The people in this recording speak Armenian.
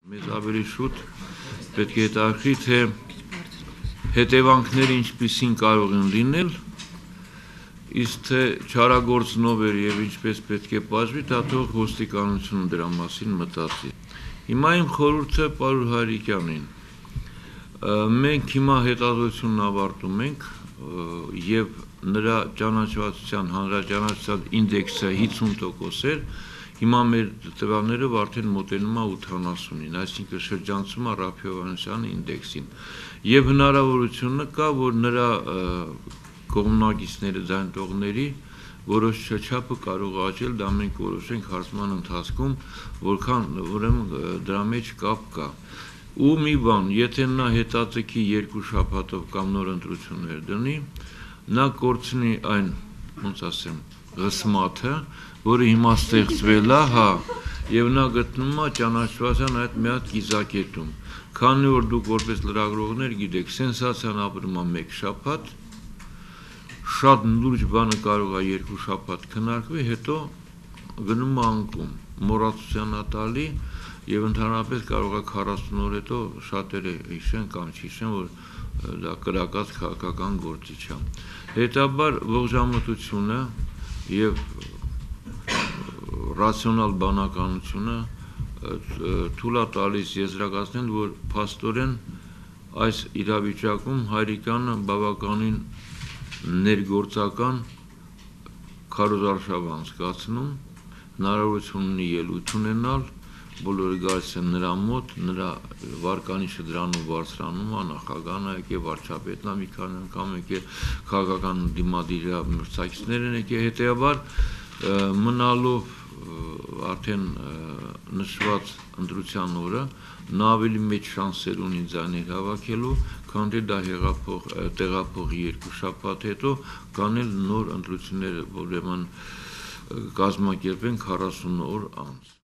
Մեզ ավելի շուտ պետք է հետաքրքրի, թե հետևանքները ինչպիսին կարող են լինել, իսկ թե չարագործնողներ եւ ինչպես պետք է պատժվի, դա թող ոստիկանությունը դրա մասին մտածի։ Հիմա իմ խորհուրդը պարոն Հայրիկյանին, մենք հիմա հետազոտությունն ավարտում ենք եւ նրա ճանաչվածության հանրաճանաչության ինդեքսը 50% էր, հիմա մեր տվյալներով արդեն մոտենում է 80-ին, այսինքն շրջանցում է Ռափիովյանցյանի ինդեքսին։ Եվ հնարավորությունը կա, որ նրա կողմնակիցները ձայնտողների որոշ չափը կարող աճել, դա մենք որոշենք հարցման ընթացքում, որքան ուրեմն դրա մեջ կապ կա։ Ու մի բան, եթե նա հետաձգի 2 շաբաթով կամ նոր ընտրություններ դնի, նա կորցնի այն, ոնց ասեմ, ղսմաթը, որը հիմա ստեղծվել է, հա, եւ նա գտնում է ճանաչվածության այդ մի հատ կիզակետում։ Քանի որ դուք որպես լրագրողներ գիտեք, սենսացիան ապրում է 1 շաբաթ, շատ լուրջ բանը կարող է 2 շաբաթ քննարկվի, հետո գնում է անկում, մոռացության տալի եւ ընդհանրապես կարող է 40 օր հետո շատերը հիշեն կամ չհիշեն, որ դա կրակած քաղաքական գործիչ է։ Հետաբար ողջամտությունը եւ ռացիոնալ բանականությունը թույլ է տալիս եզրակացնել, որ փաստորեն այս իրավիճակում Հայրիկյանը բավականին ներգործական քարոզարշավ անցկացնում, հնարավորություն ունի ելույթ ունենալ, բոլորը գալիս են նրա մոտ, նրա վարկանիշը դրանով բարձրանում է, նախագահն է եկել, վարչապետն է մի քանի անգամ եկել, քաղաքական դիմադիր մրցակիցներ են եկել, հետեւաբար մնալով արդեն նշված ընտրության օրը նա ավելի մեծ շանսեր ունի ձայներ հավաքելու, քան թե դա տեղափոխի 2 շաբաթ հետո կանել նոր ընտրություններ ուրեմն կազմակերպեն 40 օր անց։